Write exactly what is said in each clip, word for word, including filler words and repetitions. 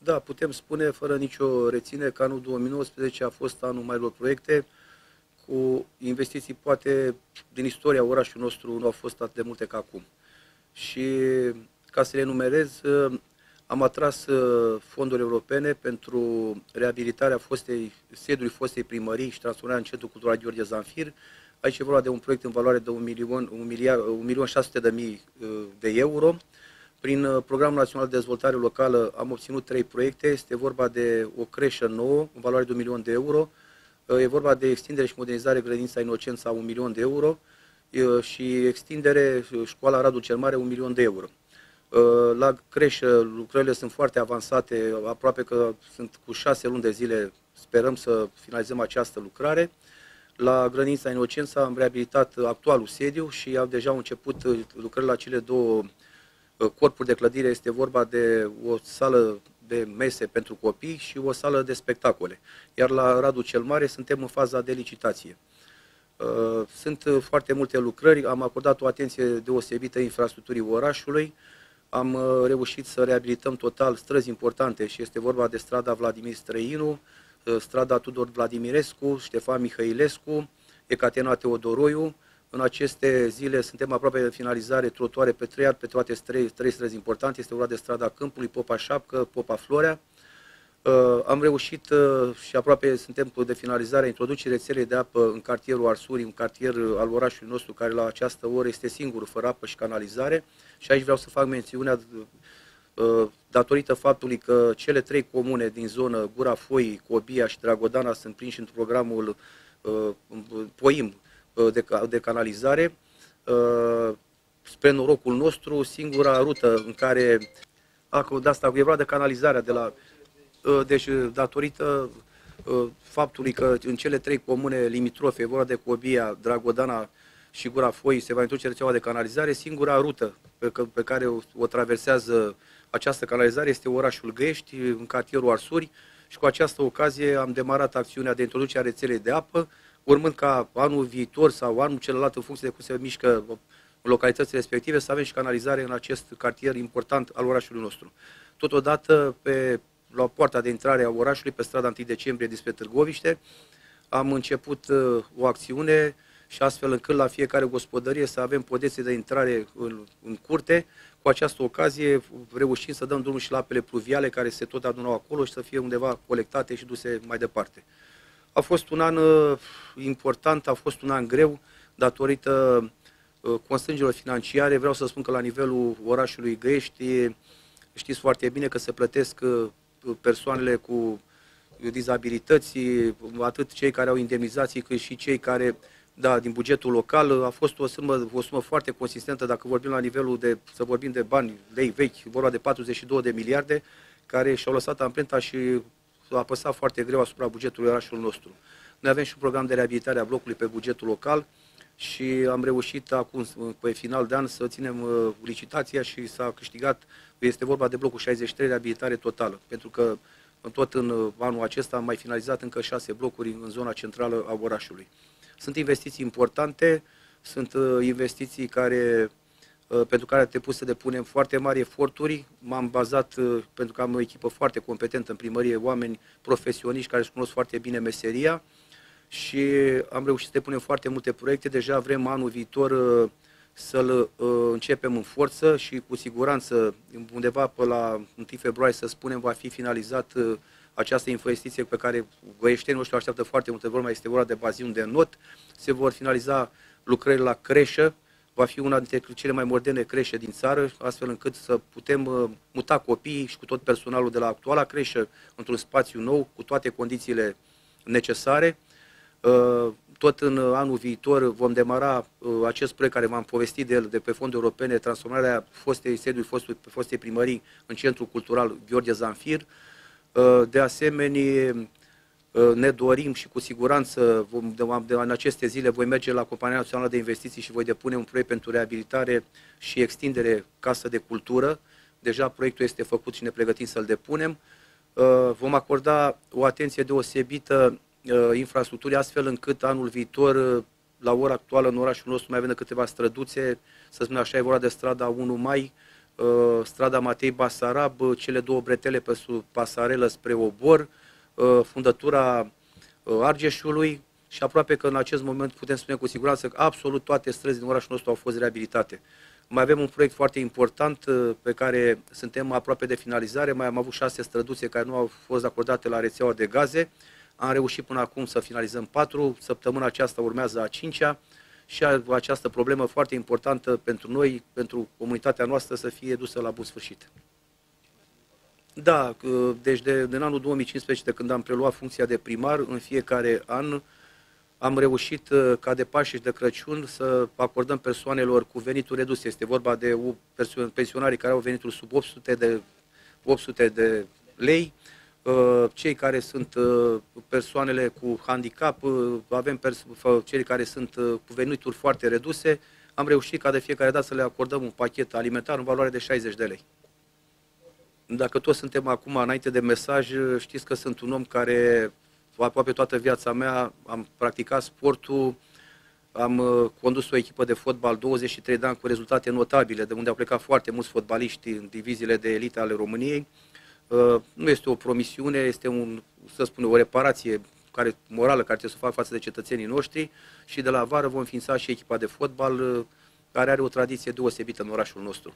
Da, putem spune fără nicio reține că anul două mii nouăsprezece a fost anul marilor proiecte, cu investiții poate din istoria orașului nostru nu au fost atât de multe ca acum. Și ca să le enumerez, am atras fonduri europene pentru reabilitarea fostei, sediului fostei primării și transformarea în Centrul Cultural Gheorghe Zanfir. Aici e vorba de un proiect în valoare de un milion, un miliard, un milion șase sute de mii de euro. Prin Programul Național de Dezvoltare Locală am obținut trei proiecte. Este vorba de o creșă nouă în valoare de un milion de euro. E vorba de extindere și modernizare grădinița Inocența, un milion de euro. Și extindere școala Radu cel Mare, un milion de euro. La creșă lucrările sunt foarte avansate, aproape că sunt cu șase luni de zile, sperăm să finalizăm această lucrare. La grădinița Inocența am reabilitat actualul sediu și au deja început lucrările la cele două corpuri de clădire. Este vorba de o sală de mese pentru copii și o sală de spectacole. Iar la Radu cel Mare suntem în faza de licitație. Sunt foarte multe lucrări, am acordat o atenție deosebită infrastructurii orașului, am reușit să reabilităm total străzi importante și este vorba de strada Vladimir Străinu, strada Tudor Vladimirescu, Ștefan Mihăilescu, Ecatena Teodoroiu. În aceste zile suntem aproape de finalizare trotuare pe trei, pe toate trei, trei străzi importante. Este vorba de strada Câmpului, Popa Șapcă, Popa Florea. Am reușit și aproape suntem de finalizare introducerea rețelei de apă în cartierul Arsurii, un cartier al orașului nostru care la această oră este singurul fără apă și canalizare. Și aici vreau să fac mențiunea datorită faptului că cele trei comune din zonă, Gura Foii, Cobia și Dragodana, sunt prinși în programul POIM de, de canalizare. Spre norocul nostru, singura rută în care, de asta e vorba de canalizarea de la... Deci, datorită faptului că în cele trei comune limitrofe, vorba de Cobia, Dragodana și Gura Foii, se va introduce rețeaua de canalizare, singura rută pe, pe care o, o traversează această canalizare este orașul Găiești, în cartierul Arsuri, și cu această ocazie am demarat acțiunea de introducere a rețelei de apă, urmând ca anul viitor sau anul celălalt, în funcție de cum se mișcă localitățile respective, să avem și canalizare în acest cartier important al orașului nostru. Totodată, pe la poarta de intrare a orașului, pe strada întâi decembrie dinspre Târgoviște, am început uh, o acțiune și astfel încât la fiecare gospodărie să avem podețe de intrare în, în curte. Cu această ocazie reușim să dăm drumul și la apele pluviale care se tot adunau acolo și să fie undeva colectate și duse mai departe. A fost un an uh, important, a fost un an greu datorită uh, constrângerilor financiare. Vreau să spun că la nivelul orașului Găiești știți foarte bine că se plătesc uh, persoanele cu dizabilități, atât cei care au indemnizații, cât și cei care, da, din bugetul local. A fost o sumă, o sumă foarte consistentă, dacă vorbim la nivelul de, să vorbim de bani, lei vechi, vorba de patruzeci și două de miliarde, care și-au lăsat amprenta și a apăsat foarte greu asupra bugetului orașului nostru. Noi avem și un program de reabilitare a blocului pe bugetul local și am reușit acum, pe final de an, să ținem licitația și s-a câștigat, este vorba de blocul șaizeci și trei, reabilitare totală, pentru că tot în anul acesta am mai finalizat încă șase blocuri în zona centrală a orașului. Sunt investiții importante, sunt investiții care, pentru care trebuie să depunem foarte mari eforturi. M-am bazat, pentru că am o echipă foarte competentă în primărie, oameni profesioniști care își cunosc foarte bine meseria, și am reușit să depunem foarte multe proiecte. Deja vrem anul viitor să-l începem în forță și cu siguranță undeva pe la întâi februarie, să spunem, va fi finalizat această investiție pe care găieștenii noștri așteaptă foarte multe vreme. Este vorba de bazinul de not. Se vor finaliza lucrările la creșă. Va fi una dintre cele mai moderne creșe din țară, astfel încât să putem muta copiii și cu tot personalul de la actuala creșă într-un spațiu nou, cu toate condițiile necesare. Tot în anul viitor vom demara acest proiect care v-am povestit de el, de pe fonduri europene, transformarea fostei sediului fostului, fostei primării în Centrul Cultural Gheorghe Zanfir. De asemenea, ne dorim și cu siguranță vom, în aceste zile voi merge la Compania Națională de Investiții și voi depune un proiect pentru reabilitare și extindere Casă de Cultură. Deja proiectul este făcut și ne pregătim să-l depunem. Vom acorda o atenție deosebită infrastructurii, astfel încât anul viitor, la ora actuală, în orașul nostru mai avem câteva străduțe, să spunem așa, e vorba de strada unu mai, strada Matei Basarab, cele două bretele pe sub pasarelă spre Obor, fundătura Argeșului și aproape că în acest moment putem spune cu siguranță că absolut toate străzile din orașul nostru au fost reabilitate. Mai avem un proiect foarte important pe care suntem aproape de finalizare, mai am avut șase străduțe care nu au fost acordate la rețeaua de gaze. Am reușit până acum să finalizăm patru, săptămâna aceasta urmează a cincea și această problemă foarte importantă pentru noi, pentru comunitatea noastră, să fie dusă la bun sfârșit. Da, deci de, din anul două mii cincisprezece, de când am preluat funcția de primar, în fiecare an am reușit ca de Paște și de Crăciun să acordăm persoanelor cu venituri reduse. Este vorba de pensionarii care au venituri sub opt sute de, opt sute de lei, cei care sunt persoanele cu handicap, avem cei care sunt cu venituri foarte reduse. Am reușit ca de fiecare dată să le acordăm un pachet alimentar în valoare de șaizeci de lei. Dacă toți suntem acum înainte de mesaj, știți că sunt un om care aproape toată viața mea am practicat sportul, am condus o echipă de fotbal douăzeci și trei de ani cu rezultate notabile, de unde au plecat foarte mulți fotbaliști în diviziile de elită ale României. Nu este o promisiune, este un, să spun, o reparație care, morală care trebuie să o fac față de cetățenii noștri și de la vară vom înființa și echipa de fotbal care are o tradiție deosebită în orașul nostru.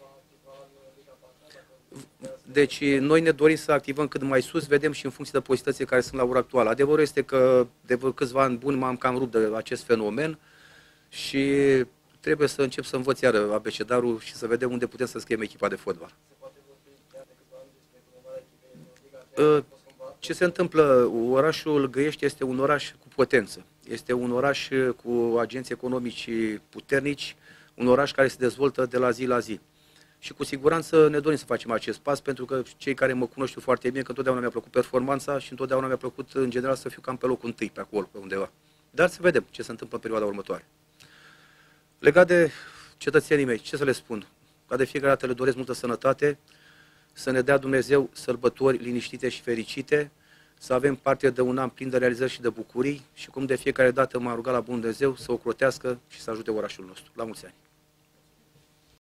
Deci noi ne dorim să activăm cât mai sus, vedem și în funcție de pozitivitățile care sunt la ora actuală. Adevărul este că de câțiva ani buni m-am cam rupt de acest fenomen și trebuie să încep să învăț iară abecedarul și să vedem unde putem să scriem echipa de fotbal. Ce se întâmplă? Orașul Găiești este un oraș cu potență. Este un oraș cu agenți economici puternici, un oraș care se dezvoltă de la zi la zi. Și cu siguranță ne dorim să facem acest pas, pentru că cei care mă cunosc știu foarte bine că întotdeauna mi-a plăcut performanța și întotdeauna mi-a plăcut, în general, să fiu cam pe locul întâi, pe acolo, pe undeva. Dar să vedem ce se întâmplă în perioada următoare. Legat de cetățenii mei, ce să le spun? Ca de fiecare dată le doresc multă sănătate, să ne dea Dumnezeu sărbători liniștite și fericite, să avem parte de un an plin de realizări și de bucurii și cum de fiecare dată m-am rugat la Bun Dumnezeu să o crotească și să ajute orașul nostru. La mulți ani!